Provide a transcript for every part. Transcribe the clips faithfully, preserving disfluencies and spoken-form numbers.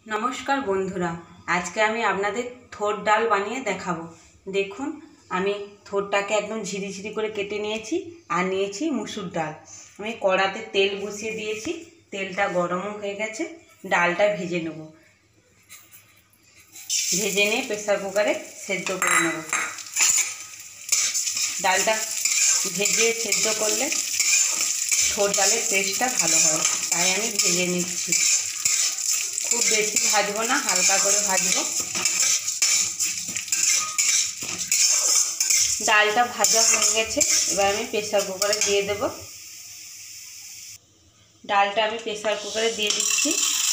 नमस्कार बंधुरा आज के आमी आपनादेर थोड़ डाल बानिये देखाबो। देखुन आमी थोड़टाके एकदम झिरी झिरी करे केटे नियेछि आर नियेछि मुसुर डाल। आमी कड़ाते तेल बसिए दियेछि, तेलटा गरमो हये गेछे, डालटा भेजे नेब। भेजे निये प्रेसार कुकारे सेদ্ধ करे नेब। डालटा भेजे सेদ্ধ करले थोड़ डालेर टेस्टटा भालो हय, ताई आमी भेजे निচ্ছি। खूब बेशी भाजबो ना, हालका करे भाजबो। डालटा भाजा हये गेछे, एबार आमी प्रेसार कुकारे दिए देब। डालटा आमी प्रेसार कुकारे दिए दिচ্ছি।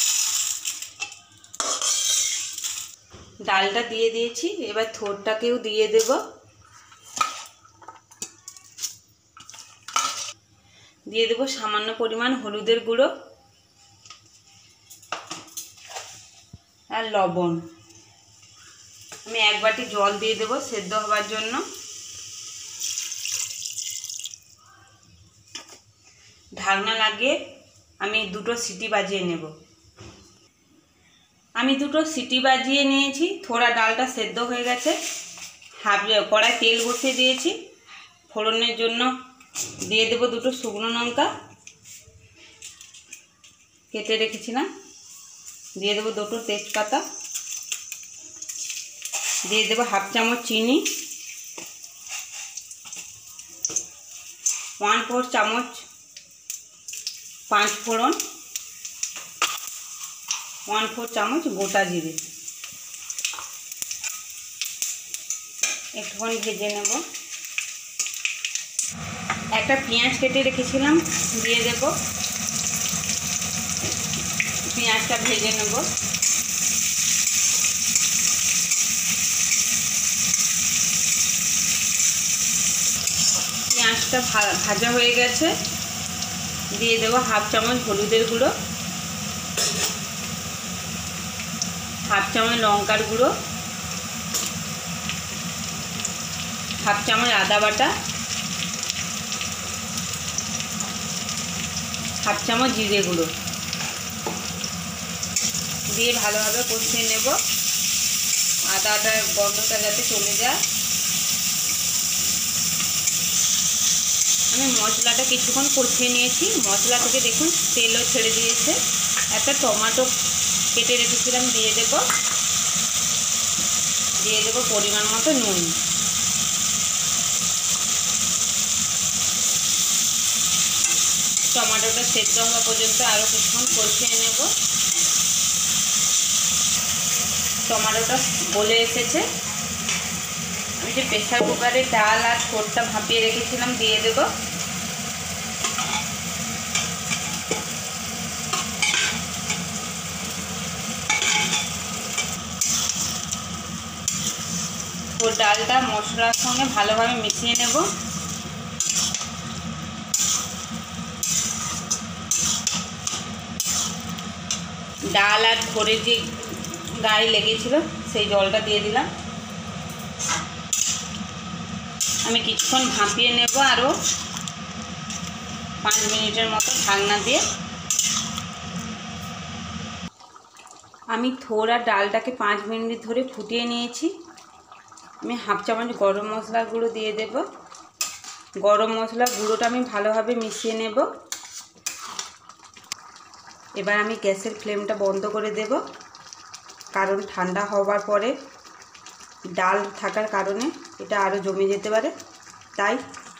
डालटा दिए दिएछि, एबार थोड़टाकेও दिए देब। दिए देब सामान्य परिमाण हलुदेर गुঁড়ো और लवण। मैं एक बाटी जल दिए देव सेদ্ধ हबार जन्य। ढाकना लागिए आमी दुटो सीटी बाजिए नेब। आमी दुटो सीटी बाजिए निয়েছি। थोड़ा डालटा सेদ্ধ হয়ে গেছে। हाफ कड़ाई तेल बसिए दिएছি। फोड़নের জন্য দিয়ে দেব দুটো শুকনো লঙ্কা কেটে রেখেছিলাম। দিয়ে দেব দুটো তেজপাতা, দিয়ে দেব হাফ চামচ চিনি, ওয়ান ফোর চামচ পাঁচ ফোড়ন, ওয়ান ফোর চামচ গোটা জিরে। একটুখানি ভেজে নেব। একটা পেঁয়াজ কেটে রেখেছিলাম দিয়ে দেব। পেঁয়াজটা ভেজে নেব। পেঁয়াজটা ভাজা হয়ে গেছে, দিয়ে দেব হাফ চামচ হলুদের গুঁড়ো, হাফ চামচ লঙ্কার গুঁড়ো, হাফ চামচ আদা বাটা, হাফ চামচ জিরে গুঁড়ো দিয়ে ভালোভাবে কষিয়ে নেব। আদাটার গন্ধটা যাতে চলে যায়। আমি মশলাটা কিছুক্ষণ কষিয়ে নিয়েছি। মশলা থেকে দেখুন তেলও ছেড়ে দিয়েছে। একটা টমেটো কেটে রেখেছিলাম দিয়ে দেব। দিয়ে দেব পরিমাণ মতো নুন। টমেটোটা সেদ্ধ হওয়া পর্যন্ত আরও কিছুক্ষণ কষিয়ে নেব। টমেটোটা গলে এসেছে। আমি যে প্রেসার কুকারে ডাল আর ছোটটা ভাপিয়ে রেখেছিলাম দিয়ে দেব। ও ডালটা মশলার সঙ্গে ভালোভাবে মিশিয়ে নেব। ডাল আর থোড়ের যে গায়ে লেগেছিল সেই জলটা দিয়ে দিলাম। আমি কিছুক্ষণ ভাপিয়ে নেব আরও পাঁচ মিনিটের মতো ঢাকনা দিয়ে। আমি থোড় আর ডালটাকে পাঁচ মিনিট ধরে ফুটিয়ে নিয়েছি। আমি হাফ চামচ গরম মশলার গুঁড়ো দিয়ে দেব। গরম মশলার গুঁড়োটা আমি ভালোভাবে মিশিয়ে নেব। এবার আমি গ্যাসের ফ্লেমটা বন্ধ করে দেব, কারণ ঠান্ডা হওয়ার পরে ডাল থাকার কারণে এটা আরও জমে যেতে পারে। তাই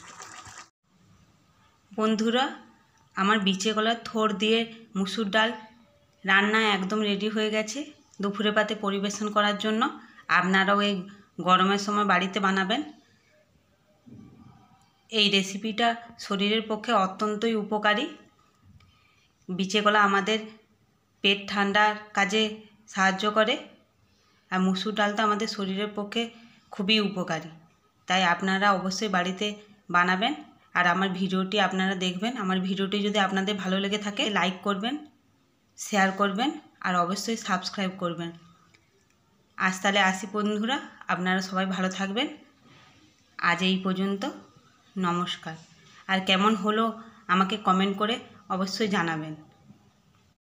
বন্ধুরা আমার বিচে গলার থোড় দিয়ে মুসুর ডাল রান্না একদম রেডি হয়ে গেছে দুপুরে পাতে পরিবেশন করার জন্য। আপনারাও এই গরমের সময় বাড়িতে বানাবেন। এই রেসিপিটা শরীরের পক্ষে অত্যন্তই উপকারী। বিচে কলা আমাদের পেট ঠান্ডার কাজে সাহায্য করে, আর মুসুর ডাল তো আমাদের শরীরের পক্ষে খুবই উপকারী। তাই আপনারা অবশ্যই বাড়িতে বানাবেন আর আমার ভিডিওটি আপনারা দেখবেন। আমার ভিডিওটি যদি আপনাদের ভালো লেগে থাকে লাইক করবেন, শেয়ার করবেন আর অবশ্যই সাবস্ক্রাইব করবেন। আজ তাহলে আসি বন্ধুরা, আপনারা সবাই ভালো থাকবেন। আজ এই পর্যন্ত, নমস্কার। আর কেমন হলো আমাকে কমেন্ট করে অবশ্যই জানাবেন।